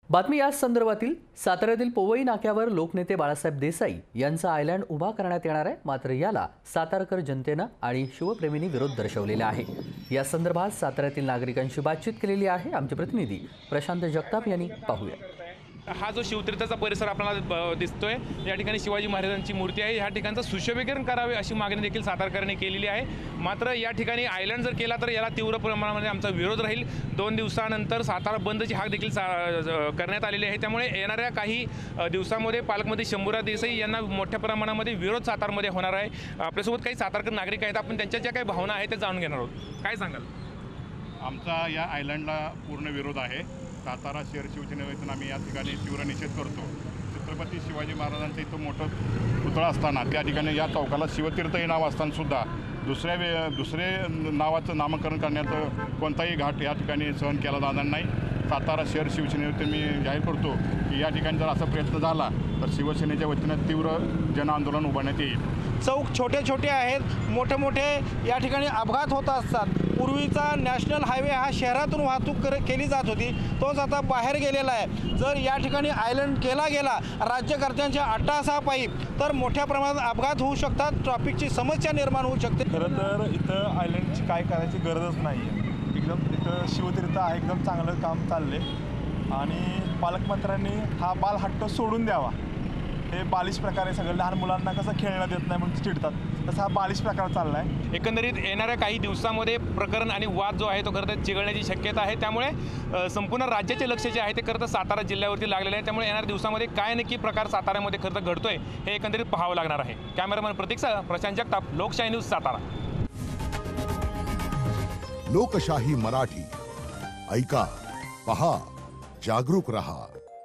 बातमी याच संदर्भातील साताऱ्यातील पोवई नाक्यावर लोकनेते बाळासाहेब देसाई यांचा आयलँड उभा करण्यात येणार आहे। मात्र याला सातारकर जनतेनं आणि शिवप्रेमींनी विरोध दर्शवलेला आहे। या संदर्भात साताऱ्यातील नागरिकांशी बातचीत केलेली आहे। आमचे प्रतिनिधी प्रशांत जगताप यांनी पाहूया। हा जो शिवतीर्थाचा परिसर आपल्याला दिसतोय, या ठिकाणी शिवाजी महाराजांची मूर्ती आहे। या ठिकाणचं सुशोभीकरण करावे अशी मागणी देखील सातारकरांनी केलेली आहे। मात्र या ठिकाणी आयलँड जर केला तर याला तीव्र प्रमाणामध्ये आमचा विरोध राहील। 2 दिवसानंतर सातारा बंदची हाक देखील करण्यात आलेली आहे। त्यामुळे येणाऱ्या काही दिवसांमध्ये पालकमंत्री शंभूराज देसाई यांना मोठ्या प्रमाणामध्ये विरोध सातारमध्ये होणार आहे। आपल्यासोबत काही सातारकर नागरिक आहेत, आपण त्यांच्या ज्या काही भावना आहेत त्या जाणून घेणार आहोत। काय सांगाल? आमचा या आयलँडला पूर्ण विरोध आहे। सातारा शहर शिवसेनेवरून आम्ही या ठिकाणी तीव्र निषेध करतो। छत्रपती शिवाजी महाराजांचं इथं मोठं पुतळा असताना त्या ठिकाणी या चौकाला शिवतीर्थ हे नाव असतानासुद्धा दुसरे नावाचं नामकरण करण्याचं कोणताही घाट या ठिकाणी सहन केला जाणार नाही। सातारा शहर शिवसेनेवरून मी जाहीर करतो की या ठिकाणी जर असा प्रयत्न झाला तर शिवसेनेच्या वतीनं तीव्र जनआंदोलन उभारण्यात येईल। चौक छोटे छोटे आहेत, मोठे मोठे या ठिकाणी अपघात होत असतात। पूर्वीचा नॅशनल हायवे हा शहरातून वाहतूक केली जात होती, तोच आता बाहेर गेलेला आहे। जर या ठिकाणी आयलँड केला गेला राज्यकर्त्यांच्या अट्टाहासापायी तर मोठ्या प्रमाणात अपघात होऊ शकतात, ट्रॅफिकची समस्या निर्माण होऊ शकते। खरं तर इथं आयलँडची काय करायची गरजच नाही आहे। एकदम इथं शिवतीर्थ आहे, एकदम चांगलं काम चालले आणि पालकमंत्र्यांनी हा बालहट्ट सोडून द्यावा। हे बालिश प्रकारे सगळं लहान मुलांना कसं खेळणं देत नाही म्हणून चिडतात, तसा हा बालिश प्रकार चालला आहे। एकंदरीत येणाऱ्या काही दिवसांमध्ये प्रकरण आणि वाद जो आहे तो खरं तर चिघळण्याची शक्यता आहे। त्यामुळे संपूर्ण राज्याचे लक्ष जे आहे ते खरं तर सातारा जिल्ह्यावरती लागलेले आहे। त्यामुळे येणाऱ्या दिवसामध्ये काय नक्की प्रकार साताऱ्यामध्ये खरं तर घडतोय हे एकंदरीत पाहावं लागणार आहे। कॅमेरामॅन प्रतीकसह प्रशांत जगताप, लोकशाही न्यूज, सातारा। लोकशाही मराठी ऐका, पहा, जागरूक रहा।